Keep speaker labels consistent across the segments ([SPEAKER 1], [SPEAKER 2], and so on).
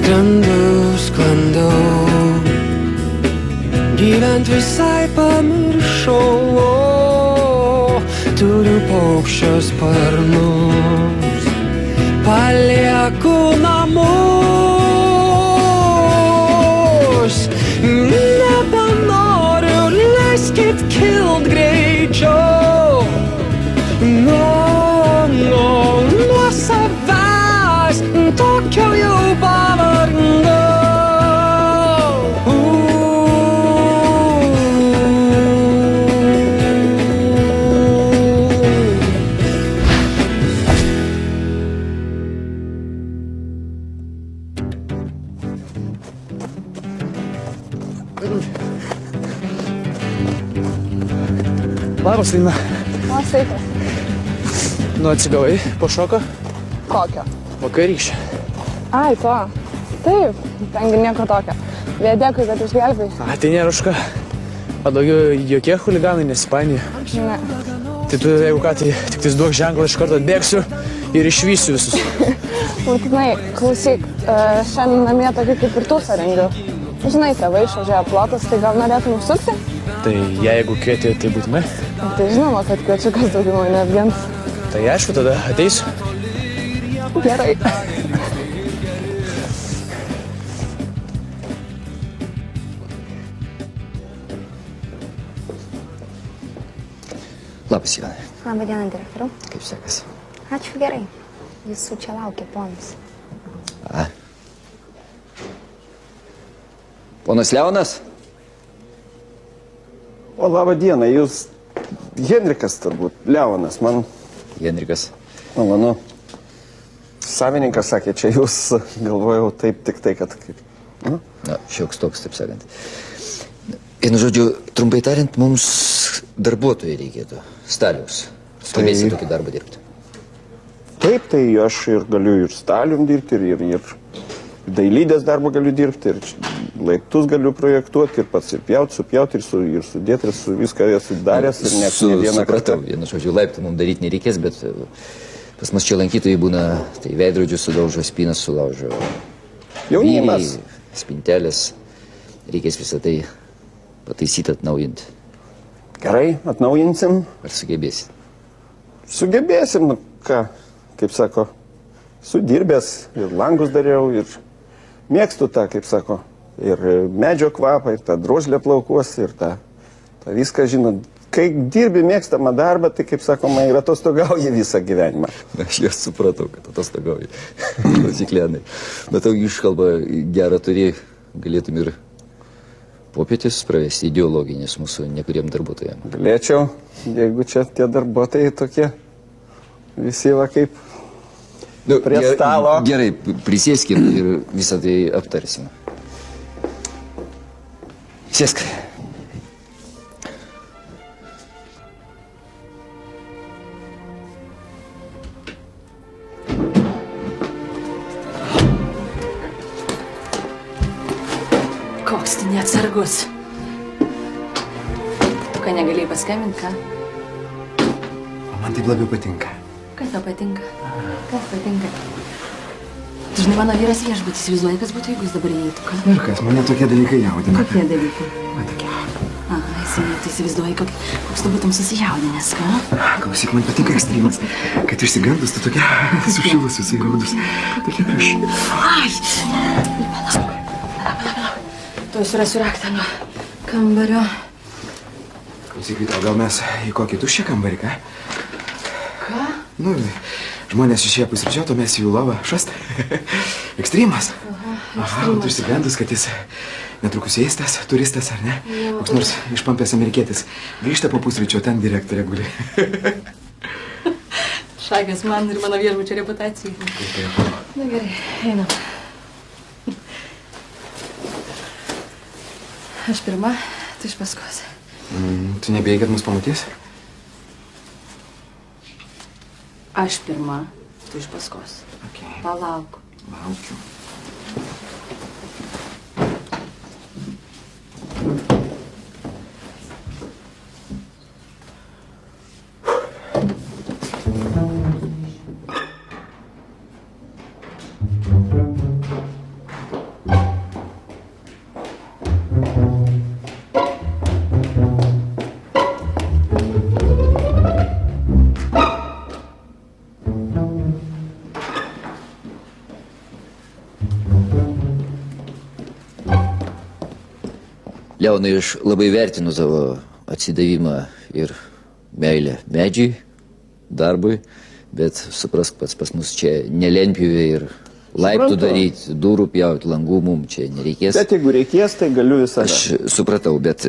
[SPEAKER 1] sklandau, gyvent visai pamiršau, turiu paukščio sparnus, palieku namus, nebenoriu, leiskit kilt greičiau, nuo savęs tokio jau pavargau.
[SPEAKER 2] Labas, Lina.
[SPEAKER 3] O, sveikas.
[SPEAKER 2] Nu, atsigavai po šoko?
[SPEAKER 3] Kokio?
[SPEAKER 2] Vakarykščio.
[SPEAKER 3] Ai, to. Taip, tengi nieko tokio. Dėkui, kad išgelbėjai.
[SPEAKER 2] Tai nėra už ką. O daugiau jokie chuliganai nesipainioja.
[SPEAKER 3] Ne.
[SPEAKER 2] Tai tu, jeigu ką, tai tik tais duok ženklą, iš karto atbėgsiu ir išvysiu visus.
[SPEAKER 3] Būtinai, klausyk, šiandien namie tokį kaip ir tūsą rengiu. Žinai, tėvai išvažiuoja plotas, tai gal norėtum užsukti?
[SPEAKER 2] Tai jeigu kvieti, tai būtinai.
[SPEAKER 3] Tai žinoma, kad kviečiu, kas daugiau mane apgins.
[SPEAKER 2] Tai aišku, tada ateisiu.
[SPEAKER 3] Gerai.
[SPEAKER 4] Labas, Ivanai.
[SPEAKER 5] Labą dieną, direktoriau.
[SPEAKER 4] Kaip sekasi?
[SPEAKER 5] Ačiū, gerai. Jūsų čia laukia ponas.
[SPEAKER 4] A. Ponas Leonas?
[SPEAKER 6] O, labą dieną, jūs Henrikas turbūt, Leonas, man...
[SPEAKER 4] Henrikas.
[SPEAKER 6] Malonu. Savininkas sakė, čia jūs, galvojau taip tik tai, kad kaip...
[SPEAKER 4] Na, šioks toks, taip sakant. Vienu žodžiu, trumpai tariant, mums darbuotojai reikėtų. Staliaus. Stovėsi tokį darbą dirbti.
[SPEAKER 6] Taip, tai aš ir galiu ir stalium dirbti, ir dailydės darbą galiu dirbti, ir laiptus galiu projektuoti, ir pats ir pjauti, supjauti, ir sudėti, ir su viską esu daręs, ir net ne vieną kartą.
[SPEAKER 4] Supratau, vienu žodžiu, laiptų mums daryti nereikės, bet pas mus čia lankytojai būna, tai veidrodžius sudaužo, spynas sulaužo.
[SPEAKER 6] Jaunimas.
[SPEAKER 4] Spintelės. Reikės visą tai pataisyti, atnaujinti.
[SPEAKER 6] Gerai, atnaujinsim.
[SPEAKER 4] Ar sugebėsi?
[SPEAKER 6] Sugebėsim, nu ką, kaip sako, sudirbęs, ir langus dariau, ir mėgstu tą, kaip sako, ir medžio kvapą, ir tą drožlę plaukuos, ir tą viską, žinot, kai dirbi mėgstamą darbą, tai, kaip sakoma, ir atostogauji visą gyvenimą.
[SPEAKER 4] Aš jau supratau, kad atostogauji. Klausyklėnai. Bet tau iškalbą gerą turi, galėtum ir popietis pravesti ideologinės mūsų nekuriem darbuotojams.
[SPEAKER 6] Galėčiau, jeigu čia tie darbuotojai tokie, visi va kaip prie stalo.
[SPEAKER 4] Gerai, prisėskim ir visą tai aptarsim. Sėsk.
[SPEAKER 7] Koks tu neatsargus. Tu ką negalėjai paskambinti, ką?
[SPEAKER 8] Man taip labiau patinka.
[SPEAKER 7] Kas tau patinka? Kas patinka? Dažnai mano vyras viešbutį įsivaizduoja, kas būtų, jeigu jis dabar įeitų, ką?
[SPEAKER 8] Ir kas, mane tokie dalykai jaudina.
[SPEAKER 7] Kokie dalykai?
[SPEAKER 8] Man tokie.
[SPEAKER 7] Aha, tu įsivaizduoji, koks tu būtum susijaudinęs, ką?
[SPEAKER 8] Klausyk, man patinka ekstremas. Kad išsigandus, tu tokia sušilus, susijaudus. Tokia prašy.
[SPEAKER 7] Ai! Palauk. Tuoj surasiu raktą nuo kambario.
[SPEAKER 8] Klausyk, Vita, gal mes į kokį tuščią kambarį, ką?
[SPEAKER 7] Ką?
[SPEAKER 8] Nu, žmonės išėjo pusryčiauti, o mes į jų lovą šast. Ekstremas. Aha, tu išsigandus, kad jis netrukus eistas, turistas, ar ne? Koks nors išpampęs amerikietis. Grįžta po pusryčio, ten direktorė guli.
[SPEAKER 7] Šakės man ir mano viešbučio reputacijai. Na gerai, einam. Aš pirma, tu iš paskos.
[SPEAKER 8] Tu nebijai, kad mus pamatys?
[SPEAKER 7] Aš pirma, tu iš paskos.
[SPEAKER 8] Okay.
[SPEAKER 7] Palauk.
[SPEAKER 8] Laukiu.
[SPEAKER 4] Leonai, aš labai vertinu tavo atsidavimą ir meilę medžiai, darbui, bet suprask pats, pas mus čia nelentpjuvė ir laiptų daryti, durų pjauti, langų mums čia nereikės.
[SPEAKER 6] Bet jeigu reikės, tai galiu visą.
[SPEAKER 4] Aš supratau, bet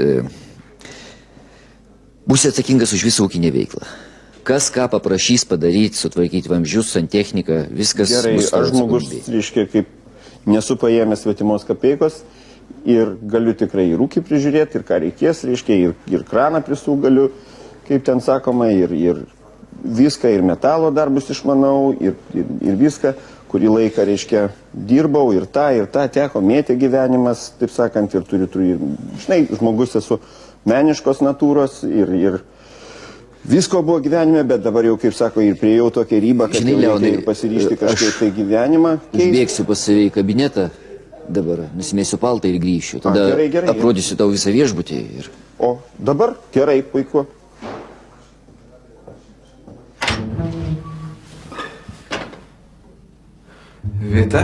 [SPEAKER 4] būsi atsakingas už visą ūkinę veiklą. Kas ką paprašys padaryti, sutvarkyti vamzdžius, santechniką, viskas.
[SPEAKER 6] Gerai, aš žmogus, reiškia, kaip nesu paėmęs svetimos kapeikos ir galiu tikrai ir ūkį prižiūrėti, ir ką reikės, reiškia, ir kraną prisų galiu, kaip ten sakoma, ir viską, ir metalo darbus išmanau, ir viską, kurį laiką, reiškia, dirbau, ir tą teko, mėtė gyvenimas, taip sakant, ir turiu, žinai, žmogus esu meniškos natūros, ir visko buvo gyvenime, bet dabar jau, kaip sako, ir priejau tokią ribą, kad reikia ir pasiryšti kažkaip tai gyvenimą.
[SPEAKER 4] Aš bėgsiu pas save į kabinetą, dabar nusimėsiu paltą ir grįšiu. Tada aprodysiu tau visą viešbutį.
[SPEAKER 6] O dabar? Gerai, puiku.
[SPEAKER 8] Vita?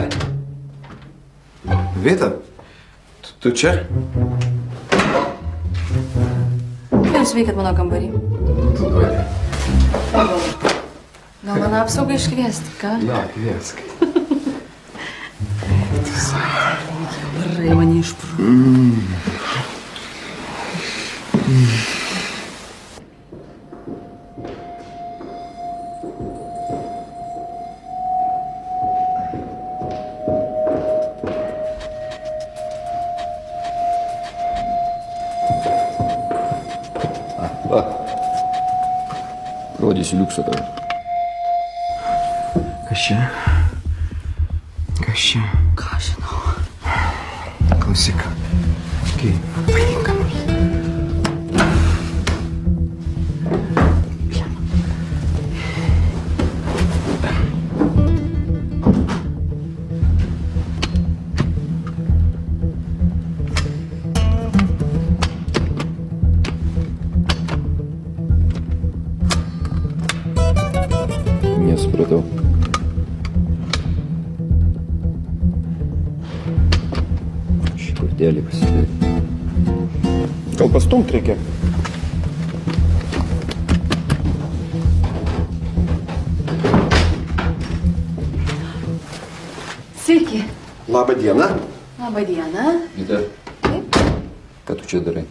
[SPEAKER 8] Vita? Tu čia?
[SPEAKER 7] Jūs veikat mano kambarį?
[SPEAKER 8] Tu duodi.
[SPEAKER 7] Gal mano apsaugą iškviesti, ką?
[SPEAKER 8] Jo, kviesk.
[SPEAKER 7] Gerai, mane išprū.
[SPEAKER 4] Rodysiu liuksą tau.
[SPEAKER 8] Kas čia? Kas čia?
[SPEAKER 7] Ką žinau?
[SPEAKER 8] Klausyk. Kai paimkam.
[SPEAKER 4] Nesupratau. Šį kortelį pasidari.
[SPEAKER 6] Gal pastumt reikia?
[SPEAKER 7] Sveiki.
[SPEAKER 6] Labą dieną.
[SPEAKER 7] Labą dieną.
[SPEAKER 4] Vita, ką tu čia darai?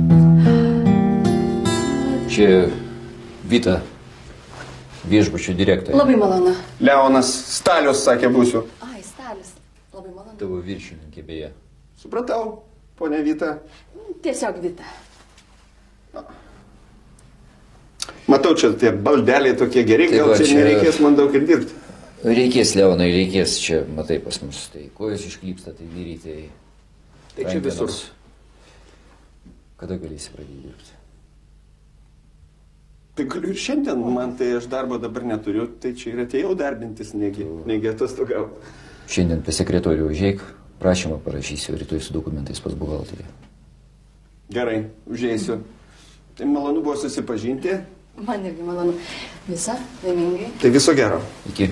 [SPEAKER 4] Čia Vita, viešbučio direktorė.
[SPEAKER 7] Labai malonu.
[SPEAKER 6] Leonas Stalius sakė būsiu.
[SPEAKER 7] Ai, Stalis. Labai malonu.
[SPEAKER 4] Tavo viršininkė beje.
[SPEAKER 6] Supratau, ponia Vita.
[SPEAKER 7] Tiesiog Vita.
[SPEAKER 6] Matau, čia tie baldeliai tokie geri, gal čia nereikės man daug ir dirbti.
[SPEAKER 4] Reikės, Leonai, reikės čia, matai pas mus. Tai kojas išklypsta, tai vyrai,
[SPEAKER 6] Tai čia visur.
[SPEAKER 4] Kada galėsi pradėti dirbti?
[SPEAKER 6] Tai galiu ir šiandien, man tai aš darbo dabar neturiu, tai čia ir atėjau darbintis, negi atostogau.
[SPEAKER 4] Šiandien pas sekretorių užeik, prašymą parašysiu, rytoj su dokumentais pas buhalterį.
[SPEAKER 6] Gerai, užeisiu. Tai malonu buvo susipažinti.
[SPEAKER 7] Man irgi malonu. Visa, laimingai.
[SPEAKER 6] Tai viso gero.
[SPEAKER 4] Iki.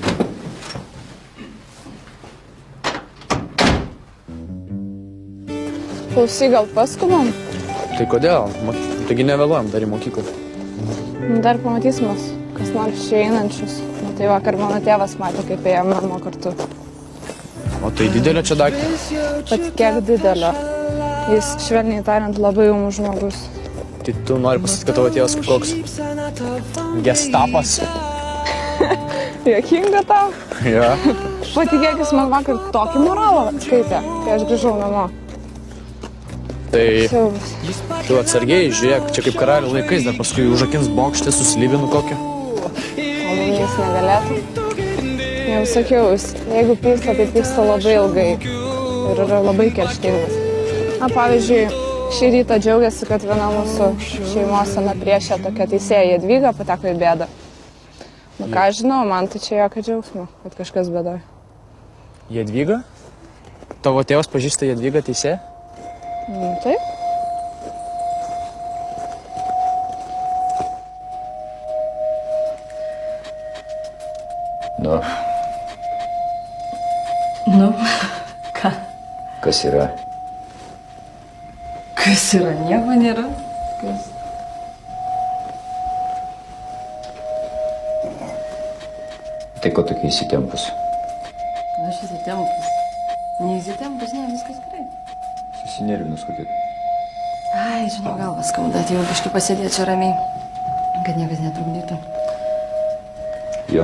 [SPEAKER 3] Klausy, gal paskubam?
[SPEAKER 2] Tai kodėl? Taigi nevėluojam dar į mokyklą.
[SPEAKER 3] Dar pamatysimės, kas nors čia einančius. Na tai vakar mano tėvas matė, kaip ėjom namo kartu.
[SPEAKER 2] O tai didelio čia daiktas?
[SPEAKER 3] Patikėk didelio. Jis, švelniai tariant, labai ūmus žmogus.
[SPEAKER 2] Tai tu nori pasakyti, kad tavo tėvas kaip koks gestapas?
[SPEAKER 3] Juokinga tau?
[SPEAKER 2] Ja.
[SPEAKER 3] Patikėk, jis man vakar tokį moralą skaitė, kai aš grįžau namo.
[SPEAKER 2] Tai
[SPEAKER 3] Siaubas.
[SPEAKER 2] tu atsargiai, žiūrėk, čia kaip karalių laikais, dar paskui užakins bokštę su slibinu kokiu.
[SPEAKER 3] O man jis negalėtų. Jau sakiau, jeigu pyksta, tai pyksta labai ilgai. Ir yra labai kerštingas. Na, pavyzdžiui, šį rytą džiaugiasi, kad viena mūsų šeimos sena priešė tokia teisėja Jadvyga pateko į bėdą. Nu, ką žinau, man tai čia jokio džiaugsmo, kad kažkas bėdoja.
[SPEAKER 2] Jadvyga? Tavo tėvas pažįsta Jadvygą teisėją?
[SPEAKER 3] Taip?
[SPEAKER 4] Nu,
[SPEAKER 7] Nu, ką?
[SPEAKER 4] kas yra?
[SPEAKER 7] Kas Kas yra, nieko nėra. Kas?
[SPEAKER 4] Tai ko tokia įsitempus?
[SPEAKER 7] Aš įsitempus. Neįsitempus, ne, viskas gerai.
[SPEAKER 4] Susinervinus kokia.
[SPEAKER 7] Ai, žinau, galvas skauda, atėjau biškai pasėdėti čia ramiai, kad niekas netrukdytų.
[SPEAKER 4] Jo.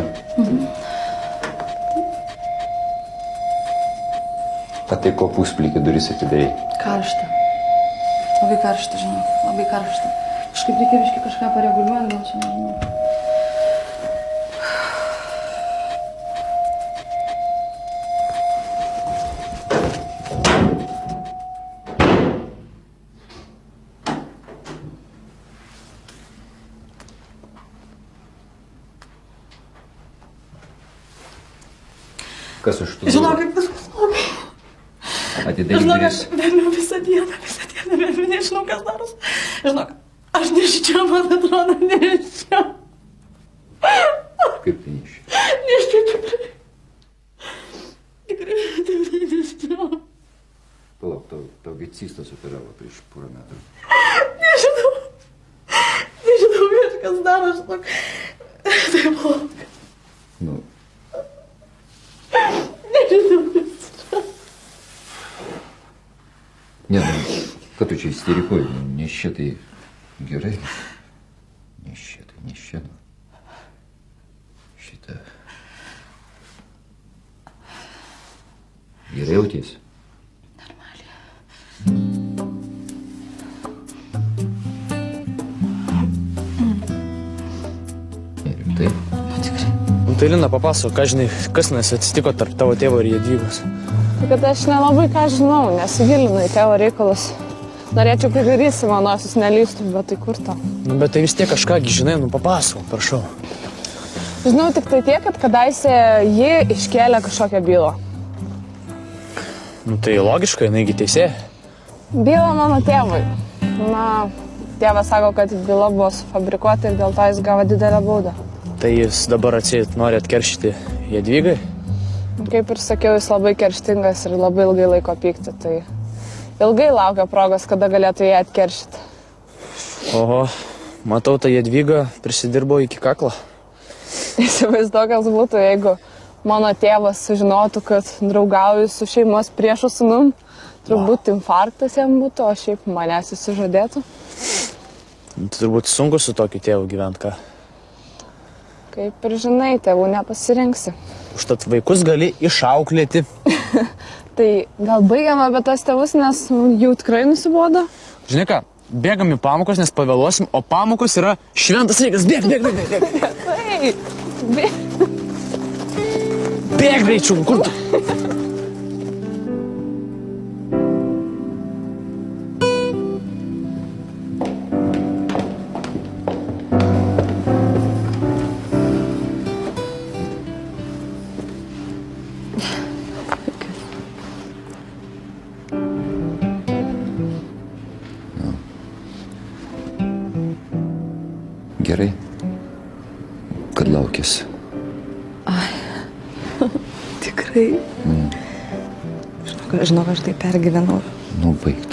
[SPEAKER 4] A tai ko pusplikį duris atidarei?
[SPEAKER 7] Karšta. Labai karšta, žinau, labai karšta. Kažkaip reikia biškai kažką pareguliuoti, gal čia nežinau.
[SPEAKER 4] Kas už tų?
[SPEAKER 7] Žinokit, labai.
[SPEAKER 4] Atidarei
[SPEAKER 7] Žinok,
[SPEAKER 4] duris.
[SPEAKER 7] aš vermiu visą dieną, vermiu, nežinau, kas daros. Žinok, aš neščiau, man atrodo, neščiau.
[SPEAKER 4] Kaip tai neščiau?
[SPEAKER 7] Neščiau tikrai. Tikrai neščiau.
[SPEAKER 4] Palauk, taugi cistas operavo prieš porą metų.
[SPEAKER 7] Nežinau, kažkas daro, žinok. Tai palauk.
[SPEAKER 4] Nu,
[SPEAKER 7] Nežinau, kas.
[SPEAKER 4] ne, nu, kad tu čia įsterikuoji, nu, nes čia tai gerai. Nes čia tai, nes čia, nu. Šitą. Gerai jautiesi? Rimtai?
[SPEAKER 7] Nu, tikrai.
[SPEAKER 2] Nu, tai Lina, papasako, ką žinai, kas nes atsitiko tarp tavo tėvo ir Jadvygos.
[SPEAKER 3] Tai kad aš nelabai ką žinau, nesigilinu į tėvo reikalus. Norėčiau, kad ir jis į manosius nelystų, bet tai kur to?
[SPEAKER 2] Nu, bet tai vis tiek kažką žinai, nu papasako, prašau.
[SPEAKER 3] Žinau tik tai tiek, kad kadaise ji iškėlė kažkokią bylą.
[SPEAKER 2] Nu, tai logiška, jinai teisė.
[SPEAKER 3] Byla mano tėvui. Na, tėvas sako, kad byla buvo sufabrikuota ir dėl to jis gavo didelę baudą.
[SPEAKER 2] Tai jis dabar atseit nori atkeršyti Jadvygai?
[SPEAKER 3] Kaip ir sakiau, jis labai kerštingas ir labai ilgai laiko pykti, tai ilgai laukia progos, kada galėtų ją atkeršyti.
[SPEAKER 2] Oho, matau, tai Jadvyga prisidirbo iki kaklo.
[SPEAKER 3] Įsivaizduok, kas būtų, jeigu mano tėvas sužinotų, kad draugauju su šeimos priešų sūnum. Turbūt infarktas jam būtų, o šiaip manęs įsižadėtų.
[SPEAKER 2] Turbūt sunku su tokiu tėvu gyventi, ką?
[SPEAKER 3] Kaip ir žinai, tėvų nepasirinksi.
[SPEAKER 2] Užtat vaikus gali išauklėti.
[SPEAKER 3] Tai gal baigiam apie tas tėvus, nes jau tikrai nusibodo.
[SPEAKER 2] Žinai ką, bėgam į pamokos, nes pavėluosim, o pamokos yra šventas reikas. Bėg.
[SPEAKER 3] Tai,
[SPEAKER 2] Bėg greičiau, kur tu?
[SPEAKER 4] Gerai, kad laukėsi.
[SPEAKER 7] Tikrai. Žinok, aš tai pergyvenau.
[SPEAKER 4] Nu, baigta.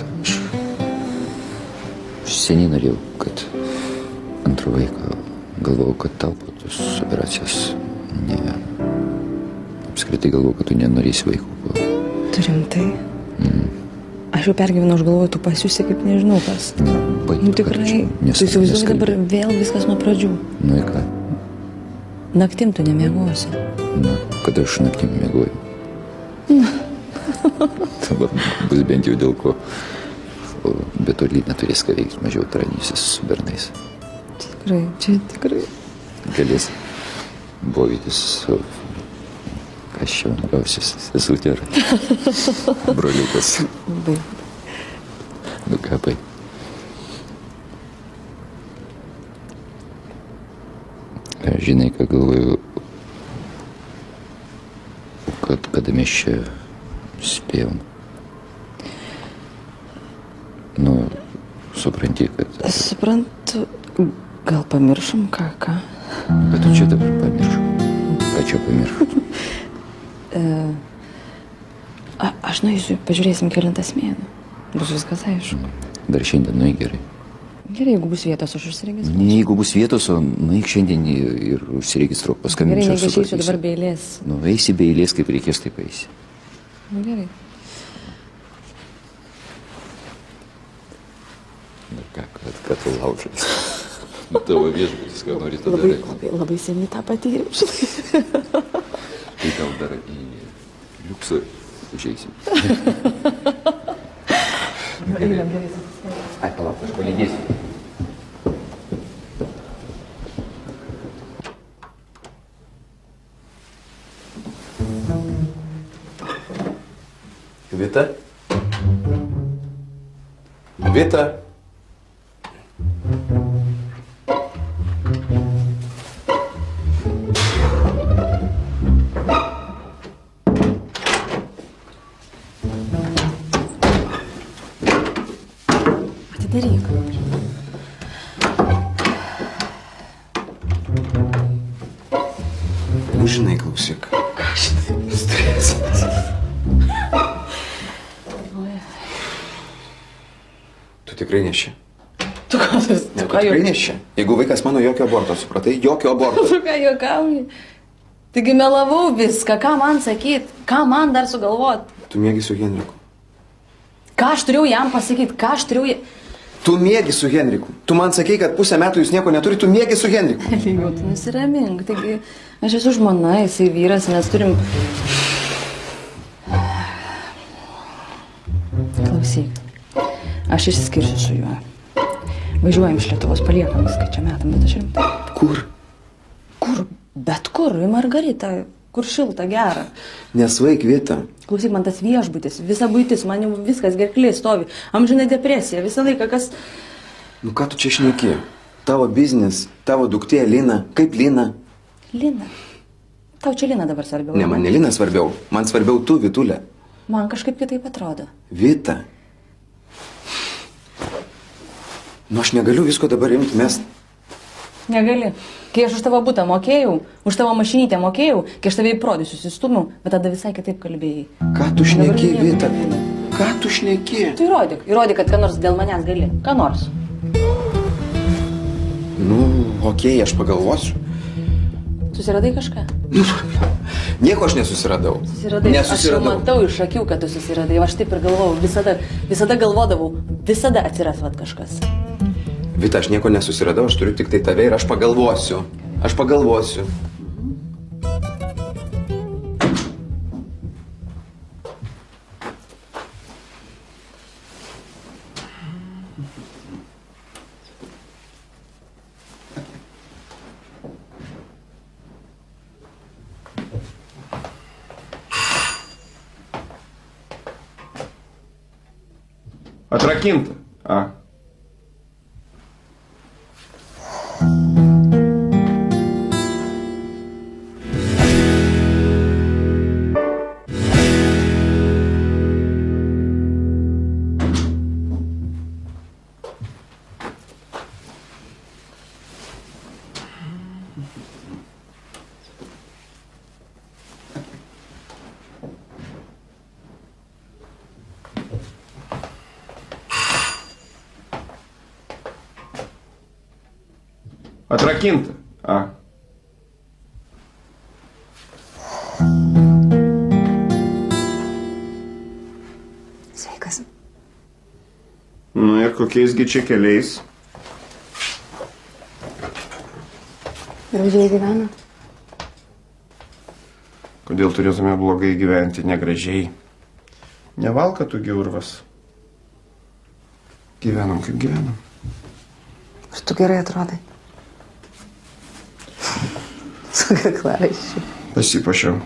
[SPEAKER 4] Aš seniai norėjau, kad antrą vaiką galvojau, kad tau po tos operacijos ne. Apskritai galvojau, kad tu nenorėsi vaikų.
[SPEAKER 7] Tu rimtai? Aš jau pergyvenau, aš galvoju, tu pasiūsi kaip nežinau kas.
[SPEAKER 4] Baigta.
[SPEAKER 7] Nu tikrai. Tu įsivaizduoji dabar vėl viskas nuo pradžių.
[SPEAKER 4] Nu, į ką?
[SPEAKER 7] Naktim tu nemiegosi.
[SPEAKER 4] Na, kada aš naktim miegoju. Dabar bus bent jau dėl ko. O be to Lina turės ką veikti, mažiau tranysis su bernais.
[SPEAKER 7] Tikrai, čia tikrai.
[SPEAKER 4] Galės bovytis su... Kas čia gausis? Sesutė ar broliukas.
[SPEAKER 7] Labai.
[SPEAKER 4] Nu ką, bai. Žinai, ką galvoju, kad kada mes čia spėjom. Nu, supranti, kad...
[SPEAKER 7] Suprantu, gal pamiršom ką?
[SPEAKER 4] Bet tu čia dabar pamiršau. Ką čia pamiršau?
[SPEAKER 7] Aš nueisiu, pažiūrėsim kelintas mėnuo. Bus viskas aišku.
[SPEAKER 4] Dar šiandien nueik gerai.
[SPEAKER 7] Gerai, jeigu bus vietos, aš užsiregistruosiu.
[SPEAKER 4] Ne, jeigu bus vietos, o nueik šiandien ir užsiregistruok, paskambinsiu.
[SPEAKER 7] Gerai, negi išeisiu dabar be eilės.
[SPEAKER 4] Nu, eisi be eilės, kaip reikės, taip eisi.
[SPEAKER 7] Nu, gerai.
[SPEAKER 4] Na ką tu laužai? Nu, tavo viešbutis, ką nori tą darai.
[SPEAKER 7] Labai seniai tą patyriau, žinai.
[SPEAKER 4] Tai gal dar į liuksą užeisim.
[SPEAKER 7] Einam, gerai.
[SPEAKER 4] Ai, palauk, aš palydėsiu.
[SPEAKER 8] Vita? Vita?
[SPEAKER 7] Atidaryk.
[SPEAKER 8] Nu, žinai, klausyk. Ką žinai? Stresas. Tu tikrai neši?
[SPEAKER 7] Tu ką
[SPEAKER 8] tikrai neši? Jeigu vaikas mano jokio aborto, supratai? Jokio aborto.
[SPEAKER 7] Tu ką juokauji? Taigi melavau viską, ką man sakyt, ką man dar sugalvot.
[SPEAKER 8] Tu mėgi su Henriku.
[SPEAKER 7] Ką aš turėjau jam pasakyti, ką aš turėjau...
[SPEAKER 8] Tu mėgi su Henriku. Tu man sakei, kad pusę metų jūs nieko neturi, tu mėgi su Henriku.
[SPEAKER 7] Lygiau, tu nusiramink. Taigi, aš esu žmona, jisai vyras, mes turim... Klausyk, aš išsiskirsiu su juo. Važiuojam iš Lietuvos, paliekam viską čia metam, bet aš rimtai.
[SPEAKER 8] Kur?
[SPEAKER 7] Kur? Bet kur? Į Margaritą. Kur šilta, gera.
[SPEAKER 8] Nesvaik, Vita.
[SPEAKER 7] Klausyk, man tas viešbutis, visa buitis, man jau viskas gerklė stovi. Amžinai depresija, visą laiką kas...
[SPEAKER 8] Nu ką tu čia šneki? Tavo biznis, tavo duktė Lina. Kaip Lina?
[SPEAKER 7] Lina. Tau čia Lina dabar svarbiau.
[SPEAKER 8] Ne, man ne Lina svarbiau. Man svarbiau tu, Vitulė.
[SPEAKER 7] Man kažkaip kitaip atrodo.
[SPEAKER 8] Vita. Nu aš negaliu visko dabar imti mest.
[SPEAKER 7] Negali. Kai aš už tavo butą mokėjau, už tavo mašinytę mokėjau, kai aš tave į prodiusius įstumiau, bet tada visai kitaip kalbėjai.
[SPEAKER 8] Ką tu šneki, Vita? Ką tu šneki?
[SPEAKER 7] Tu įrodyk, kad ką nors dėl manęs gali. Ką nors.
[SPEAKER 8] Nu, okei, aš pagalvosiu.
[SPEAKER 7] Susiradai kažką?
[SPEAKER 8] Nieko aš nesusiradau.
[SPEAKER 7] Susiradai. Aš jau matau iš akių, kad tu susiradai. Aš taip ir galvojau, visada galvodavau, visada atsiras vat kažkas.
[SPEAKER 8] Vita, aš nieko nesusiradau, aš turiu tik tai tave ir aš pagalvosiu. Aš pagalvosiu.
[SPEAKER 6] Atrakinta. A. Atrakinta. A.
[SPEAKER 5] Sveikas.
[SPEAKER 6] Nu ir kokiaisgi čia keliais?
[SPEAKER 5] Gražiai gyvena.
[SPEAKER 6] Kodėl turėtume blogai gyventi, negražiai? Nevalka tu giurvas. Gyvenam kaip gyvenam.
[SPEAKER 5] Ir tu gerai atrodai. Su kaklaraiščiu.
[SPEAKER 6] Pasipašiau.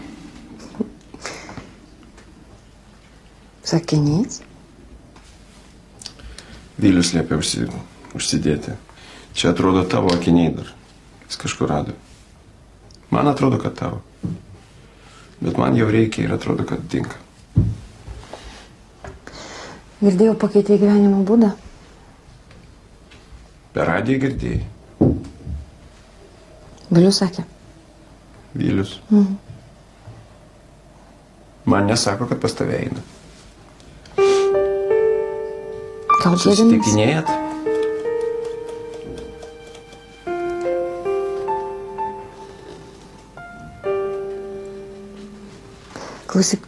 [SPEAKER 5] Sakinys?
[SPEAKER 6] Vilius liepė užsidėti. Čia atrodo tavo akiniai dar. Jis kažkur rado. Man atrodo, kad tavo. Bet man jau reikia ir atrodo, kad tinka.
[SPEAKER 5] Girdėjau, pakeitė gyvenimo būdą.
[SPEAKER 6] Per radiją girdėjai.
[SPEAKER 5] Vilius sakė.
[SPEAKER 6] Vilius. Man nesako, kad pas tave eina.
[SPEAKER 5] Gal dėdėmis?
[SPEAKER 9] Susitikinėjat?
[SPEAKER 5] Klausyk.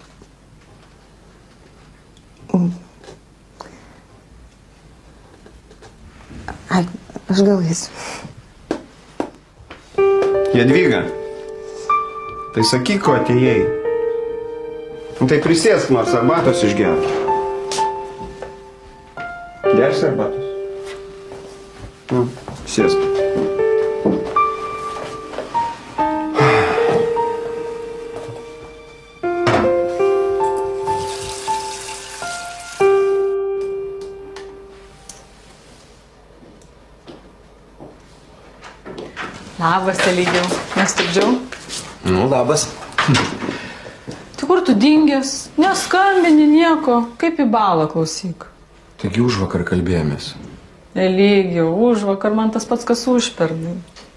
[SPEAKER 5] Ai, aš gal eisiu.
[SPEAKER 6] Jadvyga, tai sakyk, ko atėjai. Tai prisėsk nors arbatos išgerti. Gersi arbatos? Sėsk.
[SPEAKER 7] Labas, Elygiau. Nestabdžiau?
[SPEAKER 9] Nu, labas.
[SPEAKER 7] Tai kur tu dingęs? Neskambini nieko. Kaip į balą, klausyk.
[SPEAKER 9] Taigi užvakar kalbėjomės.
[SPEAKER 7] Elygiau, užvakar man tas pats, kas užpernai.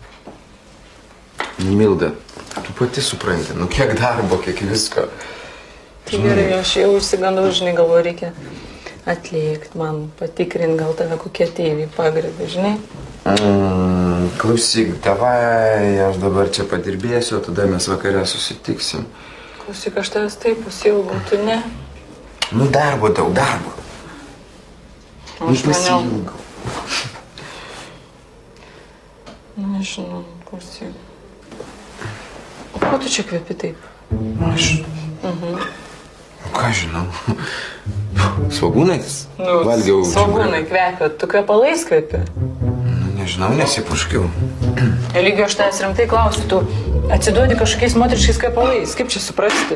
[SPEAKER 9] Milda, tu pati supranti, nu kiek darbo, kiek visko.
[SPEAKER 7] Tai gerai, aš jau užsigandau, žinai, galvoju, reikia atlikti man, patikrinti, gal tave kokie tėviai pagrėbė, žinai.
[SPEAKER 9] Klausyk, davai, aš dabar čia padirbėsiu, o tada mes vakare susitiksim.
[SPEAKER 7] Klausyk, aš tavęs taip pasiilgau, tu ne?
[SPEAKER 9] Nu, darbo daug, darbo.
[SPEAKER 7] Aš maniau.
[SPEAKER 9] pasiilgau.
[SPEAKER 7] Nežinau, klausyk. O ko tu čia kvepi taip?
[SPEAKER 9] Aš... Ką žinau? Svogūnais? Valgiau...
[SPEAKER 7] Svogūnai kvepia, tu kvepalais kvepi.
[SPEAKER 9] Nežinau, nesipuškiau.
[SPEAKER 7] Elygiau, aš tavęs rimtai klausiu, tu atsiduodi kažkokiais moteriškais kvepalais, kaip čia suprasti?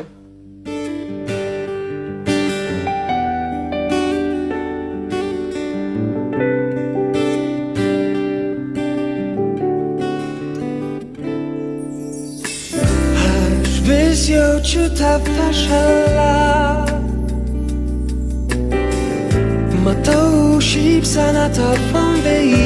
[SPEAKER 1] Aš vis jaučiu tave šalia. Matau šypseną tavam veide.